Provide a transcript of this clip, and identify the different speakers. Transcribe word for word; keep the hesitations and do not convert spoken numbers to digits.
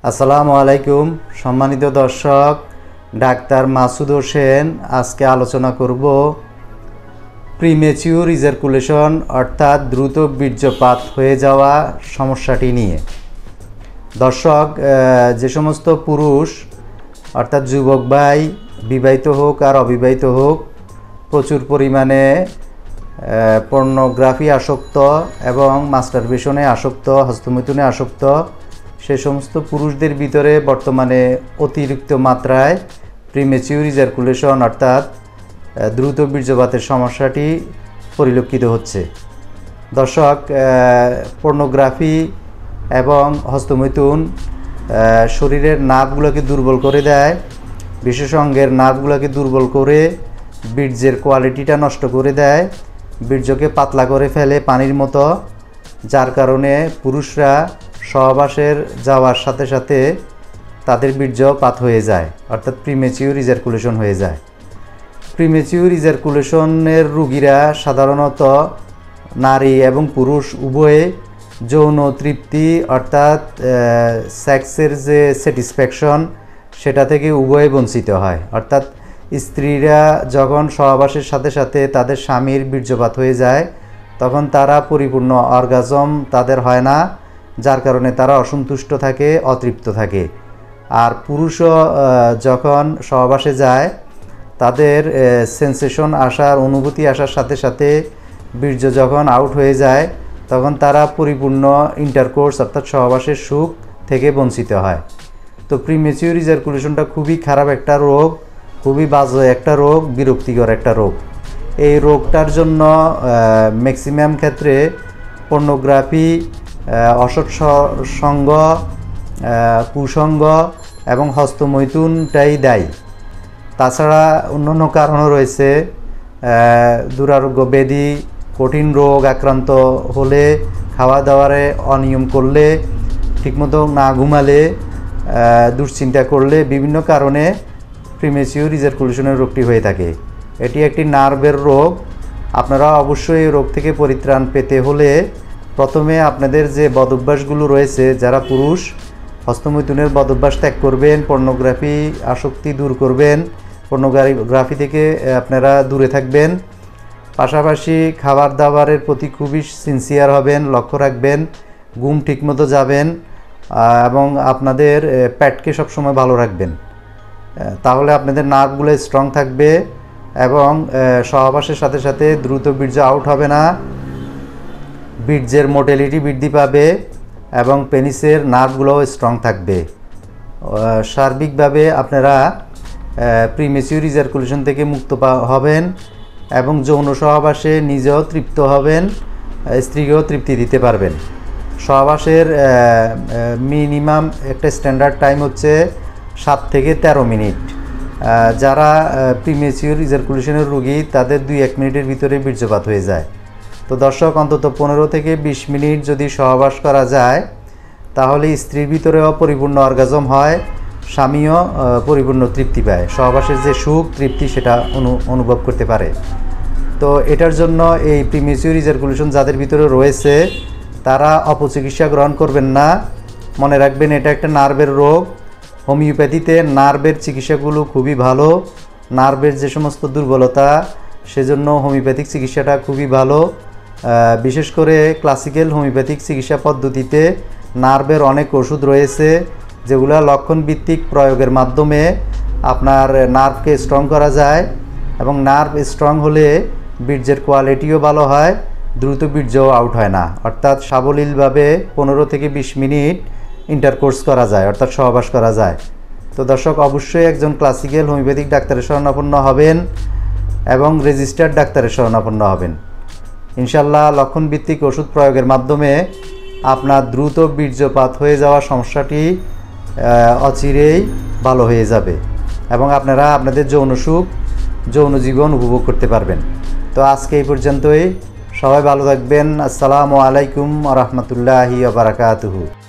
Speaker 1: আসসালামু আলাইকুম সম্মানিত দর্শক, ডাক্তার মাসুদ হোসেন আজকে আলোচনা করব প্রিমেচিউর ইজাকুলেশন অর্থাৎ দ্রুত বীর্যপাত হয়ে যাওয়া সমস্যাটি নিয়ে। দর্শক, যে সমস্ত পুরুষ অর্থাৎ যুবক ভাই বিবাহিত হোক আর অবিবাহিত হোক প্রচুর পরিমাণে পর্নোগ্রাফি আসক্ত এবং মাস্টারবেশনে আসক্ত, হস্তমৈথুনে আসক্ত, সে সমস্ত পুরুষদের ভিতরে বর্তমানে অতিরিক্ত মাত্রায় প্রিমেচিউর ইজাকুলেশন অর্থাৎ দ্রুত বীর্যপাতের সমস্যাটি পরিলক্ষিত হচ্ছে। দর্শক, পর্নোগ্রাফি এবং হস্তমৈথুন শরীরের নার্ভগুলোকে দুর্বল করে দেয়, বিশেষ অঙ্গের নার্ভগুলোকে দুর্বল করে বীর্যের কোয়ালিটিটা নষ্ট করে দেয়, বীর্যকে পাতলা করে ফেলে পানির মতো, যার কারণে পুরুষরা সহবাসের যাওয়ার সাথে সাথে তাদের বীর্যপাত হয়ে যায় অর্থাৎ প্রিমেচিউর ইজাকুলেশন হয়ে যায়। প্রিমেচিউর ইজাকুলেশনের রোগীরা সাধারণত নারী এবং পুরুষ উভয়ে যৌন তৃপ্তি অর্থাৎ সেক্সের যে স্যাটিসফ্যাকশন সেটা থেকে উভয়ে বঞ্চিত হয়। অর্থাৎ স্ত্রীরা যখন সহবাসের সাথে সাথে তাদের স্বামীর বীর্যপাত হয়ে যায় তখন তারা পরিপূর্ণ অর্গাজম তাদের হয় না, যার কারণে তারা অসন্তুষ্ট থাকে, অতৃপ্ত থাকে। আর পুরুষও যখন সহবাসে যায় তাদের সেন্সেশন আসার, অনুভূতি আসার সাথে সাথে বীর্য যখন আউট হয়ে যায় তখন তারা পরিপূর্ণ ইন্টারকোর্স অর্থাৎ সহবাসের সুখ থেকে বঞ্চিত হয়। তো প্রিমেচিউর ইজাকুলেশনটা খুবই খারাপ একটা রোগ, খুবই বাজে একটা রোগ, বিরক্তিকর একটা রোগ। এই রোগটার জন্য ম্যাক্সিমাম ক্ষেত্রে পর্নোগ্রাফি, অসৎ সঙ্গ, কুসঙ্গ এবং হস্তমৈথুনটাই দায়ী। তাছাড়া অন্যান্য কারণও রয়েছে, দুরারোগ্য ব্যাধি, কঠিন রোগ আক্রান্ত হলে, খাওয়া দাওয়ারে অনিয়ম করলে, ঠিকমতো না ঘুমালে, দুশ্চিন্তা করলে, বিভিন্ন কারণে প্রিমেচিউর ইজাকুলেশনের রোগটি হয়ে থাকে। এটি একটি নার্ভের রোগ। আপনারা অবশ্যই এই রোগ থেকে পরিত্রাণ পেতে হলে প্রথমে আপনাদের যে বদভ্যাসগুলো রয়েছে, যারা পুরুষ হস্তমৈথুনের বদভ্যাস ত্যাগ করবেন, পর্নোগ্রাফি আসক্তি দূর করবেন, পর্নোগ্রাফি থেকে আপনারা দূরে থাকবেন। পাশাপাশি খাবার দাবারের প্রতি খুবই সিনসিয়ার হবেন, লক্ষ্য রাখবেন, ঘুম ঠিকমতো যাবেন এবং আপনাদের পেটকে সবসময় ভালো রাখবেন। তাহলে আপনাদের নার্ভগুলো স্ট্রং থাকবে এবং সহবাসের সাথে সাথে দ্রুত বীর্য আউট হবে না, বীর্যের মোটেলিটি বৃদ্ধি পাবে এবং পেনিসের নার্ভগুলোও স্ট্রং থাকবে। সার্বিকভাবে আপনারা প্রিমেচিউর ইজাকুলেশন থেকে মুক্ত হবেন এবং যৌন সহবাসে নিজেও তৃপ্ত হবেন, স্ত্রীকেও তৃপ্তি দিতে পারবেন। সহবাসের মিনিমাম একটা স্ট্যান্ডার্ড টাইম হচ্ছে সাত থেকে তেরো মিনিট। যারা প্রিমেচিউর ইজাকুলেশনের রোগী তাদের দুই এক মিনিটের ভিতরে বীর্যপাত হয়ে যায়। তো দর্শক, অন্তত পনেরো থেকে বিশ মিনিট যদি সহবাস করা যায় তাহলে স্ত্রীর ভিতরেও পরিপূর্ণ অর্গাজম হয়, স্বামীও পরিপূর্ণ তৃপ্তি পায়, সহবাসের যে সুখ তৃপ্তি সেটা অনু অনুভব করতে পারে। তো এটার জন্য এই প্রিমেচিউর ইজাকুলেশন যাদের ভিতরে রয়েছে তারা অপচিকিৎসা গ্রহণ করবেন না। মনে রাখবেন, এটা একটা নার্ভের রোগ। হোমিওপ্যাথিতে নার্ভের চিকিৎসাগুলো খুবই ভালো। নার্ভের যে সমস্ত দুর্বলতা, সেজন্য হোমিওপ্যাথিক চিকিৎসাটা খুবই ভালো। বিশেষ করে ক্লাসিক্যাল হোমিওপ্যাথিক চিকিৎসা পদ্ধতিতে নার্ভের অনেক ওষুধ রয়েছে যেগুলো লক্ষণভিত্তিক প্রয়োগের মাধ্যমে আপনার নার্ভকে স্ট্রং করা যায় এবং নার্ভ স্ট্রং হলে বীর্যের কোয়ালিটিও ভালো হয়, দ্রুত বীর্যও আউট হয় না। অর্থাৎ সাবলীলভাবে পনেরো থেকে বিশ মিনিট ইন্টারকোর্স করা যায়, অর্থাৎ সহবাস করা যায়। তো দর্শক, অবশ্যই একজন ক্লাসিক্যাল হোমিওপ্যাথিক ডাক্তারের শরণাপন্ন হবেন এবং রেজিস্টার্ড ডাক্তারের শরণাপন্ন হবেন। ইনশাল্লাহ লক্ষণভিত্তিক ওষুধ প্রয়োগের মাধ্যমে আপনার দ্রুত বীর্যপাত হয়ে যাওয়া সমস্যাটি অচিরেই ভালো হয়ে যাবে এবং আপনারা আপনাদের যৌন সুখ, যৌন জীবন উপভোগ করতে পারবেন। তো আজকে এই পর্যন্তই। সবাই ভালো থাকবেন। আসসালামু আলাইকুম ওয়া রাহমাতুল্লাহি ওয়া বারাকাতুহু।